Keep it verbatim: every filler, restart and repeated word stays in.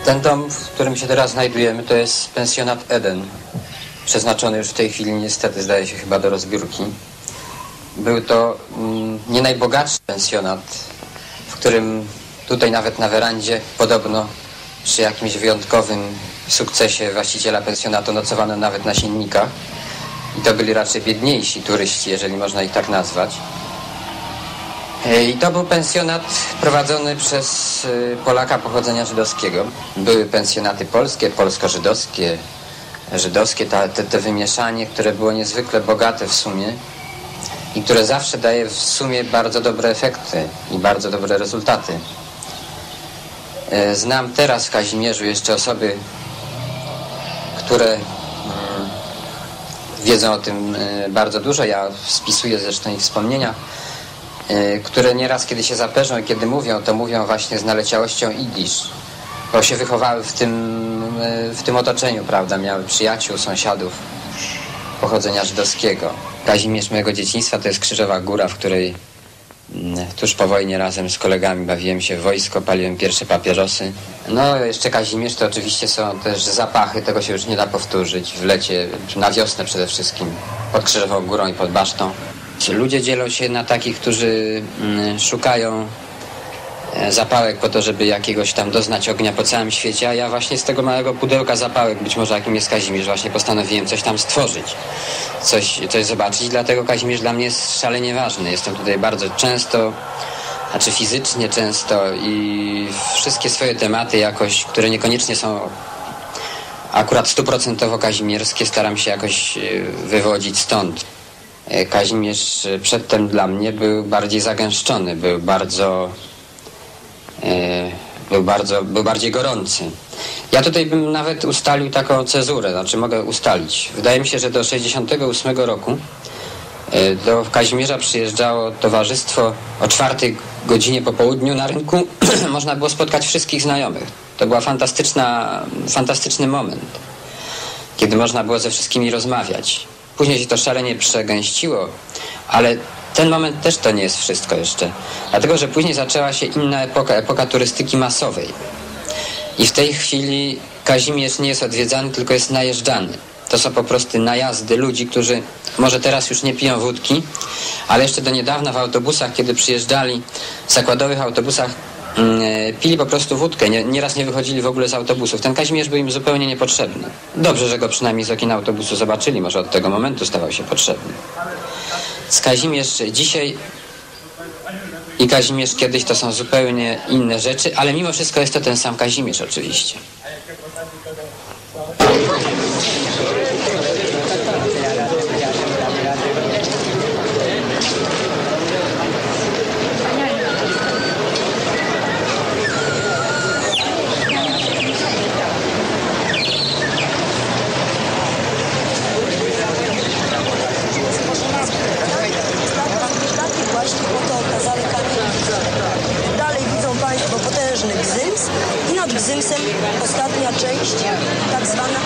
Ten dom, w którym się teraz znajdujemy, to jest pensjonat Eden, przeznaczony już w tej chwili niestety, zdaje się, chyba do rozbiórki. Był to mm, nie najbogatszy pensjonat, w którym tutaj nawet na werandzie podobno przy jakimś wyjątkowym sukcesie właściciela pensjonatu nocowano nawet nasiennikach. I to byli raczej biedniejsi turyści, jeżeli można ich tak nazwać. I to był pensjonat prowadzony przez Polaka pochodzenia żydowskiego. Były pensjonaty polskie, polsko-żydowskie, żydowskie, te, te, te wymieszanie, które było niezwykle bogate w sumie i które zawsze daje w sumie bardzo dobre efekty i bardzo dobre rezultaty. Znam teraz w Kazimierzu jeszcze osoby, które wiedzą o tym bardzo dużo. Ja spisuję zresztą ich wspomnienia, które nieraz, kiedy się zaperzą i kiedy mówią, to mówią właśnie z naleciałością jidysz, bo się wychowały w tym, w tym otoczeniu, prawda, miały przyjaciół, sąsiadów pochodzenia żydowskiego. Kazimierz mojego dzieciństwa to jest Krzyżowa Góra, w której tuż po wojnie razem z kolegami bawiłem się w wojsko, paliłem pierwsze papierosy. No jeszcze Kazimierz to oczywiście są też zapachy, tego się już nie da powtórzyć. W lecie, na wiosnę przede wszystkim, pod Krzyżową Górą i pod Basztą. Ludzie dzielą się na takich, którzy szukają zapałek po to, żeby jakiegoś tam doznać ognia po całym świecie, a ja właśnie z tego małego pudełka zapałek, być może jakim jest Kazimierz, właśnie postanowiłem coś tam stworzyć, coś, coś zobaczyć, dlatego Kazimierz dla mnie jest szalenie ważny. Jestem tutaj bardzo często, znaczy fizycznie często i wszystkie swoje tematy jakoś, które niekoniecznie są akurat stuprocentowo kazimierskie, staram się jakoś wywodzić stąd. Kazimierz przedtem dla mnie był bardziej zagęszczony, był bardzo Był, bardzo, był bardziej gorący. Ja tutaj bym nawet ustalił taką cezurę, znaczy mogę ustalić. Wydaje mi się, że do sześćdziesiątego ósmego roku do Kazimierza przyjeżdżało towarzystwo o czwartej godzinie po południu. Na rynku można było spotkać wszystkich znajomych. To był fantastyczna, fantastyczny moment, kiedy można było ze wszystkimi rozmawiać. Później się to szalenie przegęściło, ale ten moment też to nie jest wszystko jeszcze. Dlatego, że później zaczęła się inna epoka, epoka turystyki masowej. I w tej chwili Kazimierz nie jest odwiedzany, tylko jest najeżdżany. To są po prostu najazdy ludzi, którzy może teraz już nie piją wódki, ale jeszcze do niedawna w autobusach, kiedy przyjeżdżali, w zakładowych autobusach, yy, pili po prostu wódkę. Nie, nieraz nie wychodzili w ogóle z autobusów. Ten Kazimierz był im zupełnie niepotrzebny. Dobrze, że go przynajmniej z okien autobusu zobaczyli. Może od tego momentu stawał się potrzebny. Z Kazimierz dzisiaj i Kazimierz kiedyś to są zupełnie inne rzeczy, ale mimo wszystko jest to ten sam Kazimierz oczywiście. Gzyms i nad Gzymsem ostatnia część, tak zwana